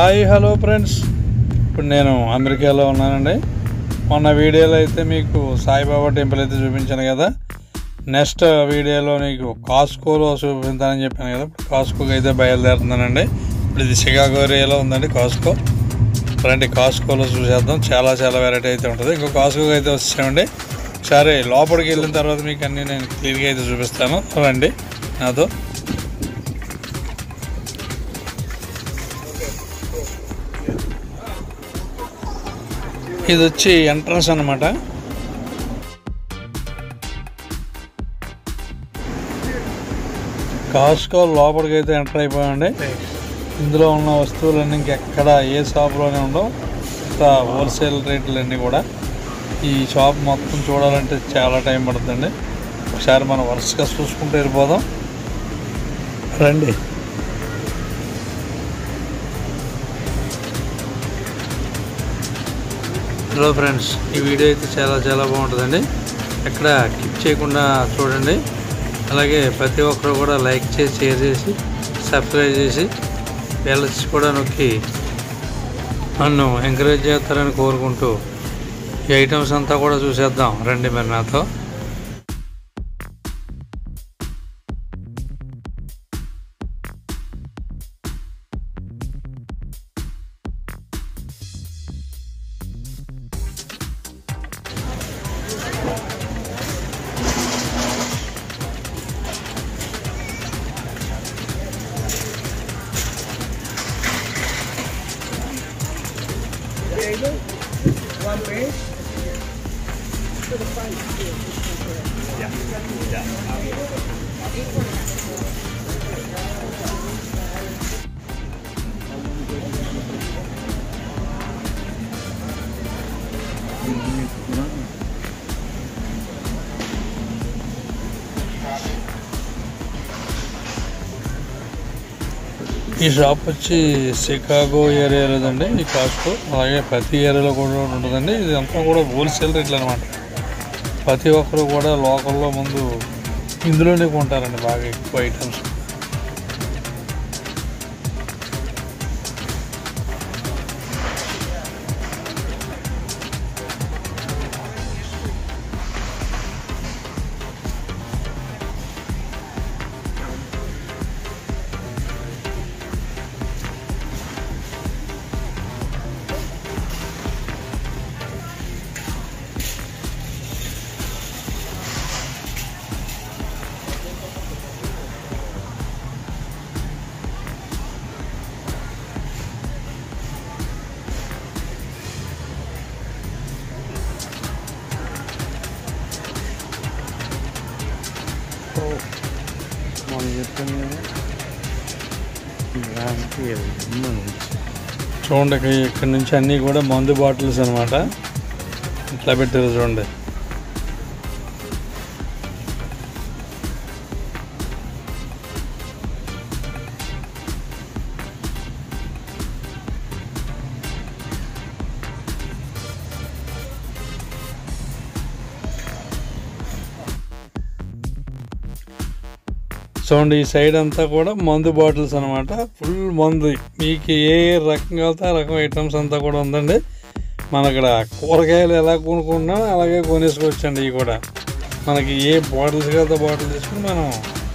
Hi hello friends, ఇప్పుడు నేను అమెరికాలో ఉన్నానండి. మొన్న వీడియోలో అయితే మీకు సాయిబాబా టెంపుల్ అయితే చూపించాను కదా. నెక్స్ట్ వీడియోలో నీకు కాస్కోలో చూపించానని చెప్పాను కదా. ఇప్పుడు కాస్కోకి అయితే బయలుదేరుతున్నానండి. ఇప్పుడు ఇది షికాగో ఏరియాలో ఉందండి కాస్కో. రండి కాస్కోలో చూసేద్దాం. చాలా వెరైటీ అయితే ఉంటుంది. ఇంకో కాస్కోకి అయితే వచ్చామండి. సరే లోపలికి వెళ్ళిన తర్వాత మీకు అన్నీ నేను క్లియర్గా అయితే చూపిస్తాను. రండి నాతో. ఇది వచ్చి ఎంట్రన్స్ అన్నమాట. కాస్కో లోపలికి అయితే ఎంటర్ అయిపోయామండి. ఇందులో ఉన్న వస్తువులన్నీ ఇంకెక్కడ ఏ షాప్లోనే ఉండవు. హోల్సేల్ రేట్లన్నీ కూడా. ఈ షాప్ మొత్తం చూడాలంటే చాలా టైం పడుతుందండి. ఒకసారి మనం వరుసగా చూసుకుంటూ వెళ్ళిపోదాం. రండి. హలో ఫ్రెండ్స్, ఈ వీడియో అయితే చాలా బాగుంటుందండి. ఎక్కడ క్లిక్ చేయకుండా చూడండి. అలాగే ప్రతి ఒక్కరు కూడా లైక్ చేసి, షేర్ చేసి, సబ్స్క్రైబ్ చేసి, బెల్ కూడా నొక్కి నన్ను ఎంకరేజ్ చేస్తారని కోరుకుంటూ ఈ ఐటమ్స్ అంతా కూడా చూసేద్దాం. రండి మరి నాతో. One page to the front. ఈ షాప్ వచ్చి షికాగో ఏరియాలోదండి ఈ కాస్కో. అలాగే ప్రతి ఏరియాలో కూడా ఉంటుందండి. ఇది అంతా కూడా హోల్సేల్ రేట్లు అనమాట. ప్రతి ఒక్కరు కూడా లోకల్లో ముందు ఇందులోనే కొంటారండి బాగా ఎక్కువ ఐటమ్స్. చూడండి, ఇక్కడ నుంచి అన్నీ కూడా మందు బాటిల్స్ అనమాట. ఇట్లా పెట్టారు చూడండి. చూడండి, ఈ సైడ్ అంతా కూడా మందు బాటిల్స్ అనమాట. ఫుల్ మందు. మీకు ఏ రకంగా వెళ్తే ఆ రకం ఐటమ్స్ అంతా కూడా ఉందండి. మన ఇక్కడ కూరగాయలు ఎలా కొనుక్కున్నా అలాగే కొనేసుకోవచ్చండి. ఇవి కూడా మనకి ఏ బాటిల్స్ వెళ్తే బాటిల్ తీసుకుని మనం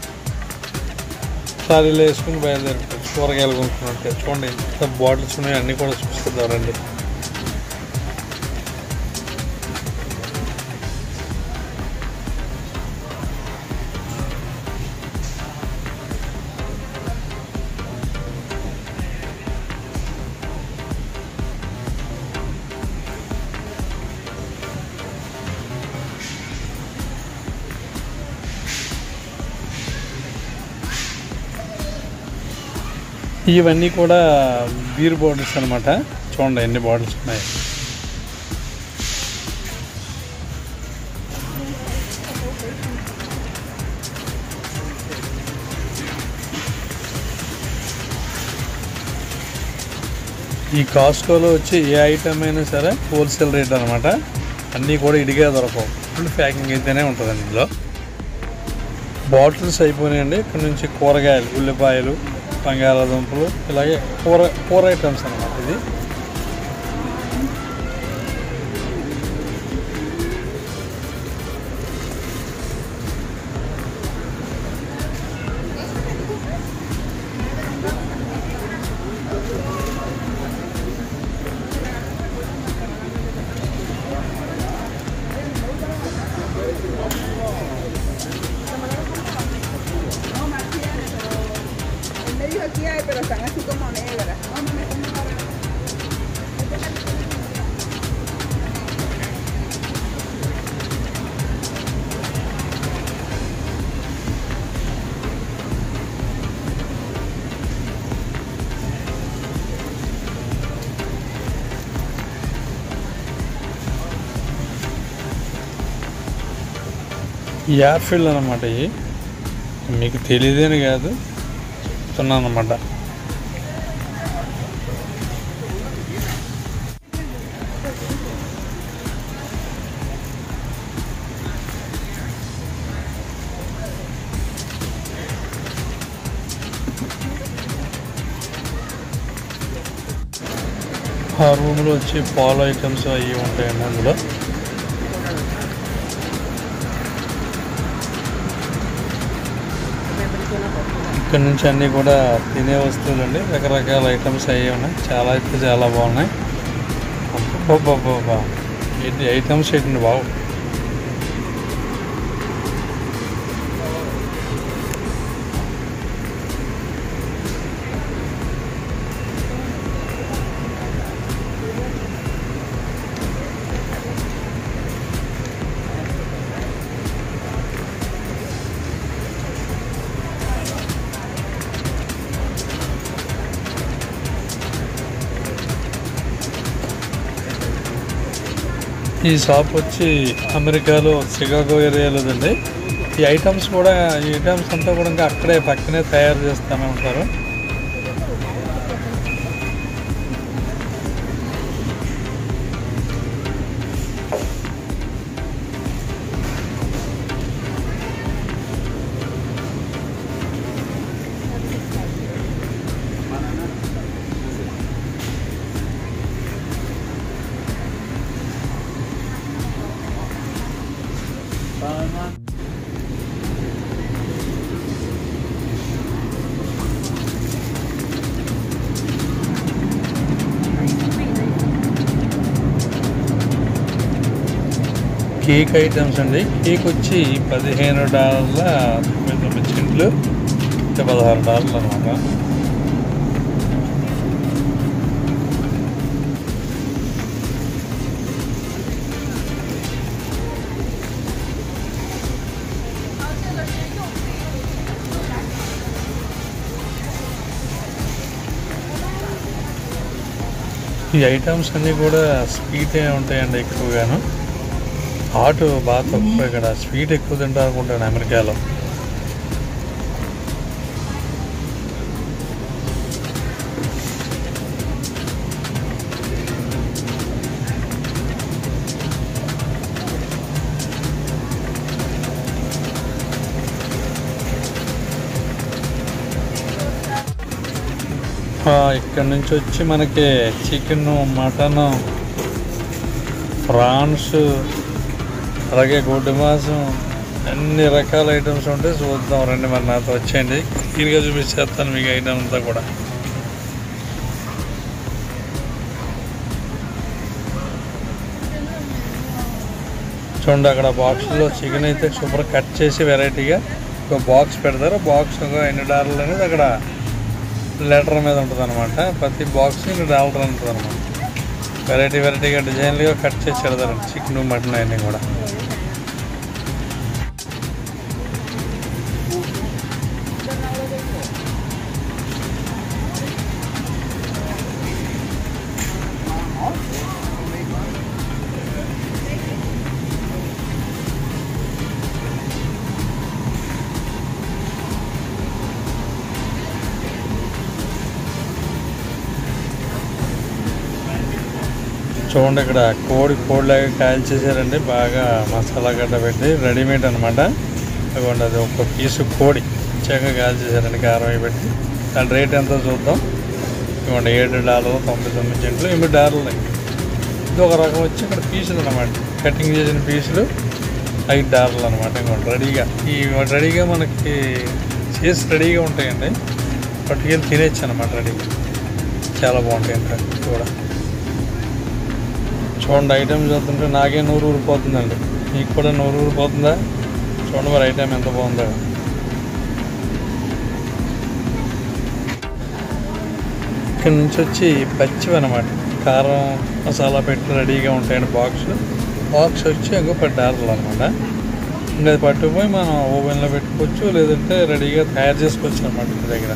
సారీలో వేసుకుని బయలుదేరుకోవచ్చు. కూరగాయలు కొనుక్కున్నట్టే. చూడండి ఎంత బాటిల్స్ ఉన్నాయి, అన్నీ కూడా చూపిస్తారండి. ఇవన్నీ కూడా బీర్ బాటిల్స్ అనమాట. చూడండి ఎన్ని బాటిల్స్ ఉన్నాయి. ఈ కాస్కోలో వచ్చి ఏ ఐటమ్ అయినా సరే హోల్సేల్ రేట్ అనమాట. అన్నీ కూడా ఇడిగా దొరకవు. ఫుల్ ప్యాకింగ్ అయితేనే ఉంటుందండి. ఇందులో బాటిల్స్ అయిపోయినాయండి. ఇక్కడ నుంచి కూరగాయలు, ఉల్లిపాయలు, బంగాళాదుంపలు, ఇలాగే కూర ఐటమ్స్ అన్నమాట ఇది. Aquí hay, pero están así como negras. Vamos a meter una hora. Apple అన్నమాట. ఇవి మీకు తెలియదని కాదు, చెప్తున్నాను అన్నమాట. ఆ రూమ్లో వచ్చి పాల ఐటమ్స్ అవి ఉంటాయండి అందులో. ఇక్కడ నుంచి అన్నీ కూడా తినే వస్తువులు అండి, రకరకాల ఐటమ్స్ అవి ఉన్నాయి. చాలా అయితే చాలా బాగున్నాయి. అబ్బా ఏంటి ఐటమ్స్ ఏంటండి బాబు. ఈ షాప్ వచ్చి అమెరికాలో చికాగో ఏరియాలోదండి. ఈ ఐటమ్స్ అంతా కూడా ఇంకా అక్కడే పక్కనే తయారు చేస్తూనే ఉంటారు. కేక్ ఐటమ్స్ అండి. కేక్ వచ్చి $15.99 అంటే $16 అనమాట. ఈ ఐటమ్స్ అన్నీ కూడా స్వీటే ఉంటాయండి ఎక్కువగాను. హాట్ బాగా తక్కువ. ఇక్కడ స్వీట్ ఎక్కువ తింటారు అనుకుంటాను అమెరికాలో. ఇక్కడ నుంచి వచ్చి మనకి చికెన్, మటన్, ప్రాన్స్, అలాగే గొడ్డు మాంసం, అన్ని రకాల ఐటమ్స్ ఉంటాయి. చూద్దాం రండి, మరి నాతో వచ్చేయండి. క్లియర్గా చూపించేస్తాను మీకు ఐటమ్ అంతా కూడా. చూడండి, అక్కడ బాక్స్లో చికెన్ అయితే సూపర్ కట్ చేసి వెరైటీగా ఒక బాక్స్ పెడతారు. బాక్స్ $2 అనేది అక్కడ లెటర్ మీద ఉంటుంది అనమాట. ప్రతి బాక్స్ $2 ఉంటుంది అనమాట. వెరైటీగా డిజైన్లుగా కట్ చేసి పెడతారండి చికెన్, మటన్ అన్నీ కూడా. చూడండి, ఇక్కడ కోడిలాగా కాయలు చేశారండి. బాగా మసాలా గడ్డ పెట్టి రెడీమేడ్ అనమాట. అదిగోండి, అది ఒక పీసు కోడి చక్కగా కాల్ చేశారండి. కారం అవి పెట్టి దాని రేట్ ఎంతో చూద్దాం. ఇవ్వండి $7.99 $8. ఇది ఒక రకం వచ్చి ఇక్కడ పీసులు అన్నమాట, కటింగ్ చేసిన పీసులు $5 అనమాట. ఇంకోటి రెడీగా మనకి చేసి రెడీగా ఉంటాయండి, పట్టుకెళ్ళి తినేచ్చు అనమాట రెడీగా. చాలా బాగుంటాయి ఇంకా కూడా. చూడండి ఐటమ్ చూస్తుంటే నాకే నూరు ఊరిపోతుందండి, మీకు కూడా నూరు ఊరిపోతుందా? చూడండి మరి ఐటమ్ ఎంత బాగుందో. ఇక్కడ నుంచి వచ్చి పచ్చివి అనమాట, కారం మసాలా పెట్టి రెడీగా ఉంటాయండి. బాక్స్ వచ్చి ఇంకో $10 అనమాట. ఇంకా అది పట్టుకుపోయి మనం ఓవెన్లో పెట్టుకోవచ్చు, లేదంటే రెడీగా తయారు చేసుకోవచ్చు అనమాట ఇంటి దగ్గర.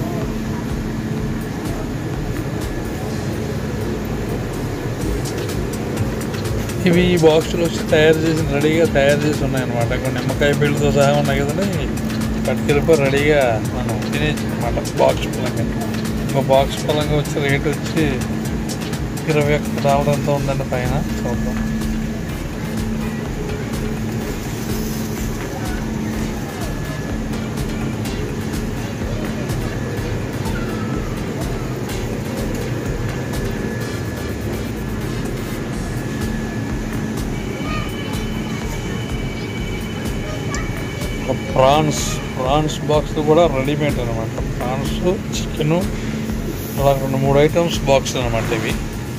ఇవి ఈ బాక్సులు వచ్చి రెడీగా తయారు చేసి ఉన్నాయన్నమాట. కొన్ని నిమ్మకాయ పీళ్ళతో సహా ఉన్నాయి కదండి, పట్టుకెళ్ళిపోయి రెడీగా మనం తినేచ్చు అనమాట. బాక్స్ పలంగా ఇంకో బాక్స్ పలంగా వచ్చి రేట్ వచ్చి $21 ఎంతో ఉందండి పైన. చూద్దాం. ప్రాన్స్ బాక్స్ కూడా రెడీమేడ్ అనమాట. ప్రాన్స్, చికెను, అలా 2-3 ఐటమ్స్ బాక్స్ అనమాట ఇవి.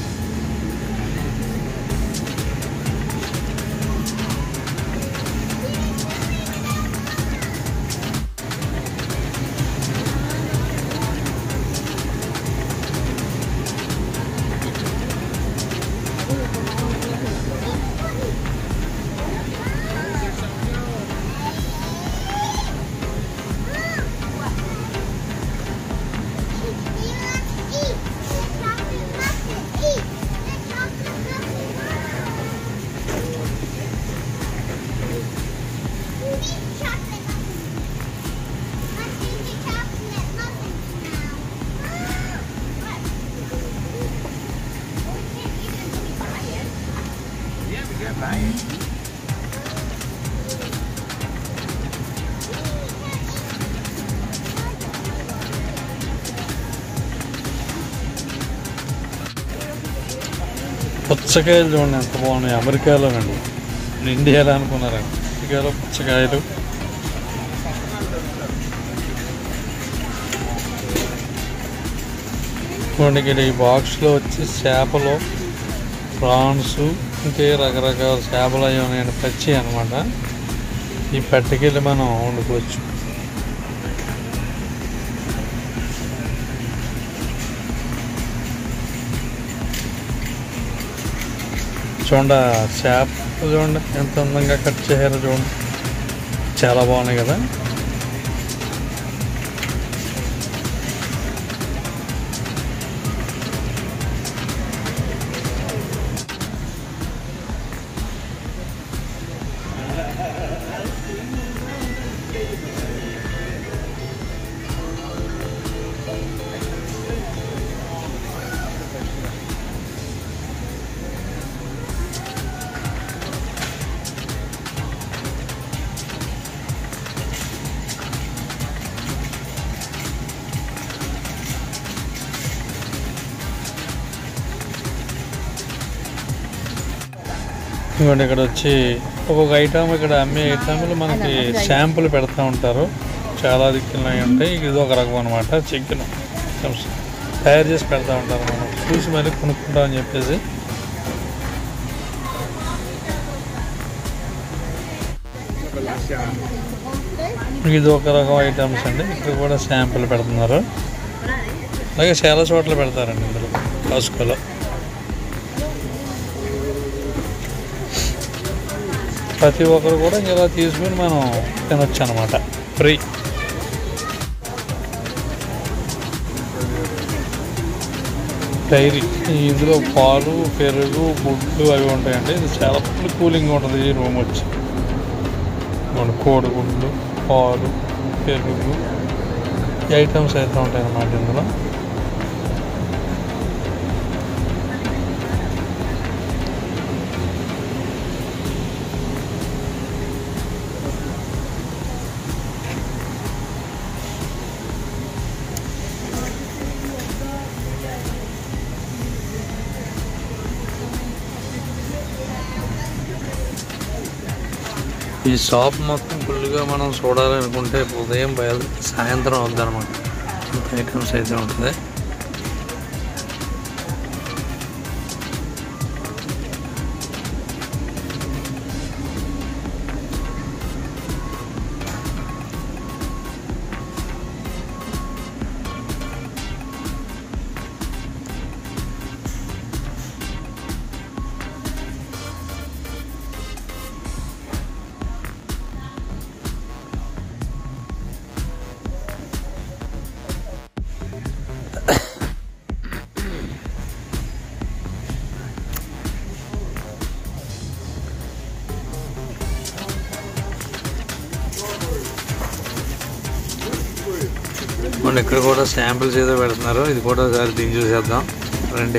పుచ్చకాయలు చూడండి ఎంత బాగున్నాయి. అమెరికాలోనండి, ఇండియాలో అనుకున్నారండి. అమెరికాలో పుచ్చకాయలు. చూడండి ఈ బాక్స్లో వచ్చి చేపలు, ప్రాన్స్, ఇంకే రకరకాల చేపలు అవి ఉన్నాయండి, పచ్చి అనమాట. ఈ పట్టుకెళ్ళి మనం వండుకోవచ్చు. చూడండి చేపలు చూడండి ఎంత అందంగా కట్ చేశారో చూడండి, చాలా బాగున్నాయి కదా. ఇవ్వండి ఇక్కడ వచ్చి ఒక్కొక్క ఐటమ్, ఇక్కడ అమ్మే ఐటమ్లు మనకి శాంపుల్ పెడతా ఉంటారు. చాలా దిక్కులు ఉంటాయి. ఇది ఒక రకం అనమాట, చికెన్ తయారు చేసి పెడతా ఉంటారు. మనం చూసి మళ్ళీ కొనుక్కుంటామని చెప్పేసి. ఇది ఒక రకం ఐటమ్స్ అండి. ఇక్కడ కూడా శాంపుల్ పెడుతున్నారు. అలాగే చాలా చోట్ల పెడతారండి ఇందులో, కాస్కోలో. ప్రతి ఒక్కరు కూడా ఇలా తీసుకుని మనం తినొచ్చు అనమాట, ఫ్రీ. డైరీ, ఇందులో పాలు, పెరుగు, గుడ్లు అవి ఉంటాయండి. ఇది చాలా కూలింగ్ ఉంటుంది ఈ రూమ్ వచ్చి. కోడిగుడ్లు, పాలు, పెరుగు ఈ ఐటమ్స్ అయితే ఉంటాయి అన్నమాట ఇందులో. ఈ షాప్ మొత్తం ఫుల్గా మనం చూడాలనుకుంటే ఉదయం సాయంత్రం అవుద్దన్నమాట. అంత ఐటమ్స్ అయితే ఉంటుంది. మన ఇక్కడ కూడా శాంపిల్స్ ఏదో పెడుతున్నారు. ఇది కూడా ఒకసారి దీన్ని చూసేద్దాం రండి.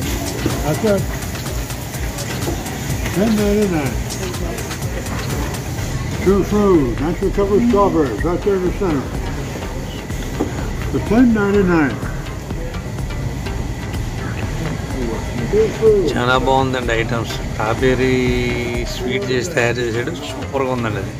True food, natural covered strawberries, right there in the center. For $10.99. చాలా బాగుందండి ఐటమ్స్. స్ట్రాబెర్రీ స్వీట్ చేసి తయారు చేసాడు. సూపర్గా ఉందండి అది.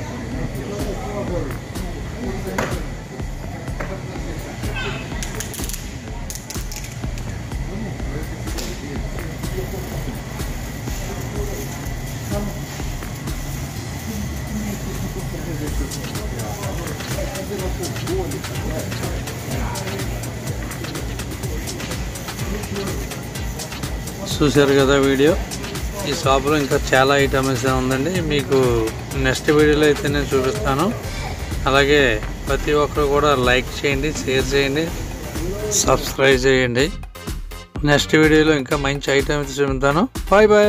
చూశారు కదా వీడియో. ఈ షాప్లో ఇంకా చాలా ఐటమ్స్ ఉందండి. మీకు నెక్స్ట్ వీడియోలో అయితే నేను చూపిస్తాను. అలాగే ప్రతి ఒక్కరు కూడా లైక్ చేయండి, షేర్ చేయండి, సబ్స్క్రైబ్ చేయండి. నెక్స్ట్ వీడియోలో ఇంకా మంచి ఐటమ్ అయితే చూపిస్తాను. Bye bye.